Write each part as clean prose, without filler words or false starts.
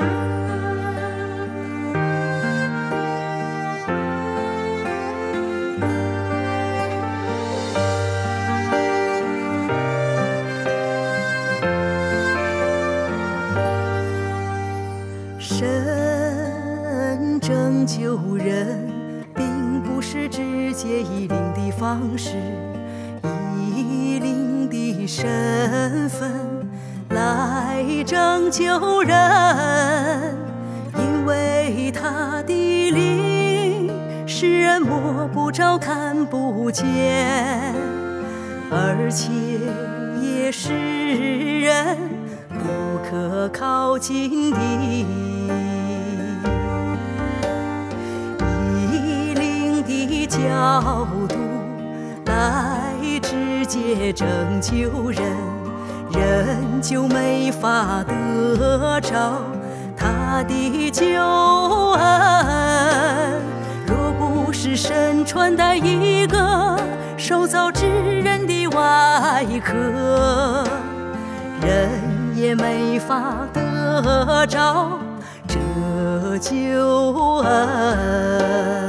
神拯救人，并不是直接以灵的方式，以灵的身份来拯救人，因为他的灵使人摸不着、看不见，而且也使人不可靠近的。以灵的角度来直接拯救人，人就没法得着他的救恩。若不是神穿戴一个受造之人的外壳，人也没法得着这救恩。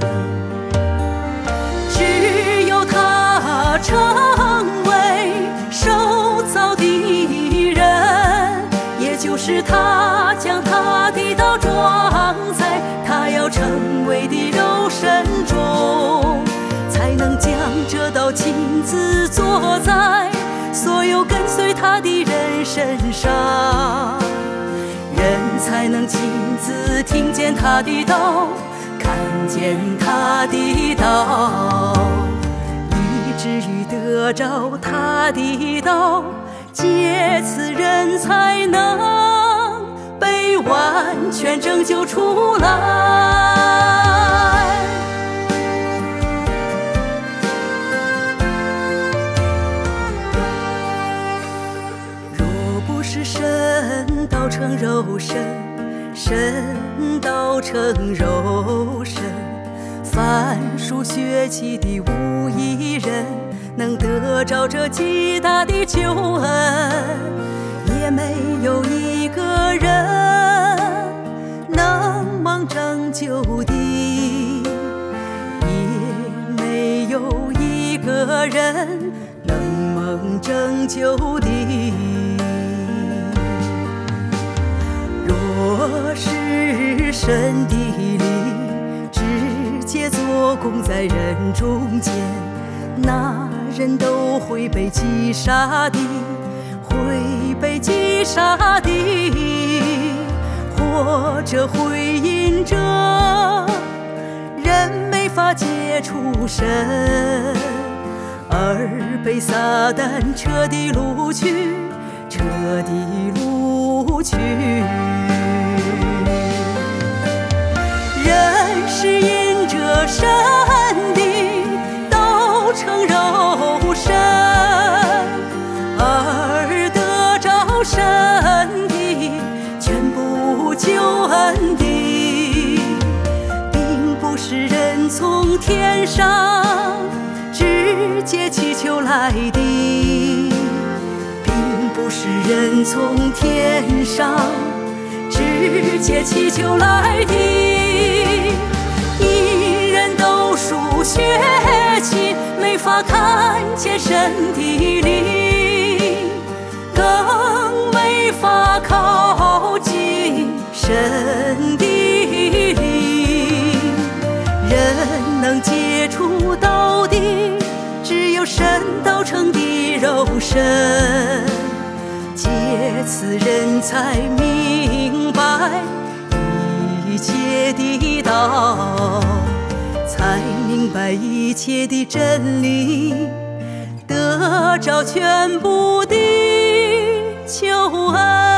只有他成为受造的人，也就是他将他的道装在他要成为的肉身中，才能将这道亲自坐在所有跟随他的人身上，人才能亲自听见他的道，看见他的道，以至于得着他的道，借此人才能被完全拯救出来。是神道成肉身，神道成肉身，凡属血气的无一人能得着这极大的救恩，也没有一个人能蒙拯救的，也没有一个人能蒙拯救的。若是神的灵直接做工在人中间，那人都会被击杀的，会被击杀的，或者会因着人没法接触神而被撒旦彻底掳去，彻底掳去。人是因着神的道成肉身而得着神的全部救恩的，并不是人从天上直接祈求来的，并不是人从天上直接祈求来的。一人都属血气，没法看见神的灵，更没法靠近神的灵。人能接触到的，只有神道成的肉身，借此人才明白一切的道，才明白一切的真理，得着全部的救恩。